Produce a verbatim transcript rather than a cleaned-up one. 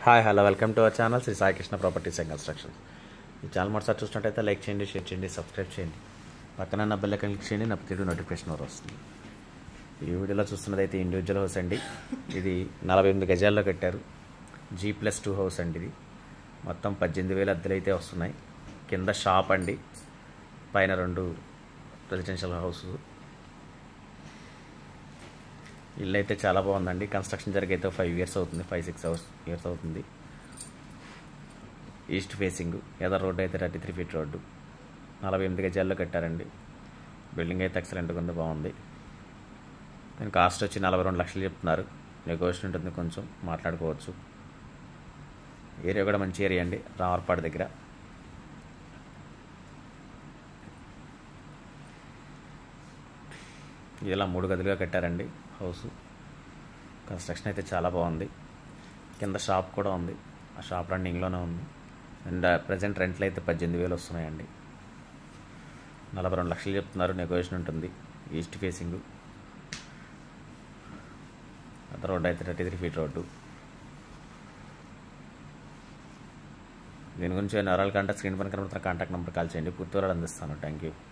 Hi hello welcome to our channel Shri Sai Krishna properties and constructions. ఈ channel మొదటిసారి చూసినట్టయితే like చేయండి, షేర్ చేయండి, సబ్స్క్రైబ్ చేయండి. పక్కన నా బెల్ ఐకాన్ క్లిక్ చేయండి, నా ప్రతి నోటిఫికేషన్ వస్తుంది. ఈ వీడియోలో చూస్తున్నది అయితే ఇండివిజువల్ హౌస్ అండి. ఇది నలభై ఎనిమిది గజాల్లో కట్టారు. జీ ప్లస్ టూ హౌస్ అండి. ఇది మొత్తం పద్దెనిమిది వేల అద్దెలు అయితే వస్తున్నాయి. కింద షాప్ అండి, పైన రెండు రెసిడెన్షియల్ హౌస్. ఇల్లు అయితే చాలా బాగుందండి. కన్స్ట్రక్షన్ జరిగి అయితే ఫైవ్ ఇయర్స్ అవుతుంది, ఫైవ్ సిక్స్ అవర్స్ ఇయర్స్ అవుతుంది. ఈస్ట్ ఫేసింగ్ ఎదర్ రోడ్డు అయితే థర్టీ త్రీ ఫీట్ రోడ్డు. నలభై ఎనిమిది గజాల్లో కట్టారండి. బిల్డింగ్ అయితే ఎక్సలెంట్గా ఉంది, బాగుంది. దీని కాస్ట్ వచ్చి నలభై రెండు లక్షలు చెప్తున్నారు. నెగోషియేషన్ ఉంటుంది, కొంచెం మాట్లాడుకోవచ్చు. ఏరియా కూడా మంచి ఏరియా అండి, రామవరపాడు దగ్గర. ఇలా మూడు గదులుగా కట్టారండి హౌస్. కన్స్ట్రక్షన్ అయితే చాలా బాగుంది. కింద షాప్ కూడా ఉంది, ఆ షాప్ రన్నింగ్లోనే ఉంది. అండ్ ప్రజెంట్ రెంట్లు అయితే పద్దెనిమిది వేలు వస్తున్నాయండి. నలభై రెండు లక్షలు చెప్తున్నారు, నెగోషియేషన్ ఉంటుంది. ఈస్ట్ ఫేసింగ్ అదర్ రోడ్డు అయితే థర్టీ త్రీ ఫీట్ రోడ్డు. దీని గురించి వివరాలు కంటే స్క్రీన్ పైన కనబడుతున్న కాంటాక్ట్ నెంబర్ కాల్ చేయండి, పూర్తి వివరాలు అందిస్తాను. Thank you.